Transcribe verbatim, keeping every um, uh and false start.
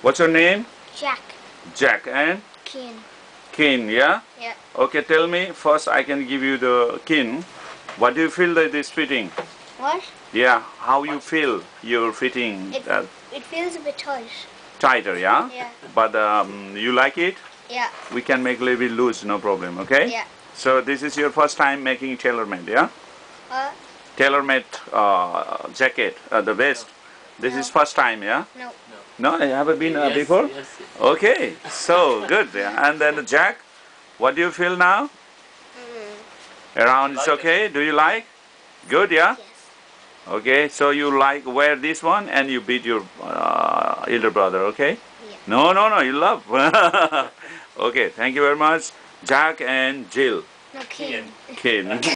What's your name? Jack. Jack. And Keen. Kin, yeah? Yeah. Okay, tell me, first I can give you the kin. What do you feel that this fitting? What? Yeah, how you feel you're fitting It, uh, it feels a bit tight. tighter, yeah? Yeah. But um, you like it? Yeah. We can make a little bit loose, no problem, okay? Yeah. So this is your first time making tailor-made, yeah? What? Tailor-made uh, jacket, uh, the vest. This No. is first time, yeah? No. No, you haven't been uh, Yes, before? yes, yes. Okay, so good. Yeah. And then Jack, what do you feel now? Mm. Around it's Like it. okay? Do you like? Good, yeah? Yes. Okay, so you like wear this one and you beat your uh, elder brother, okay? Yeah. No, no, no, you love. Okay, thank you very much. Jack and Jill. No, Keen. Kin.